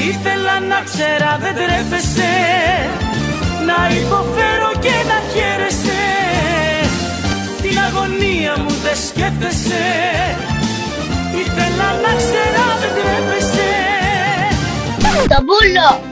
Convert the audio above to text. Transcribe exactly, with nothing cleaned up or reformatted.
Ήθελα να ξέρα δεν τρέπεσαι, να υποφέρω και να χαίρεσαι. Την αγωνία μου δεν σκέφτεσαι. Ήθελα να ξέρα δεν τρέπεσαι. Το μπούλο!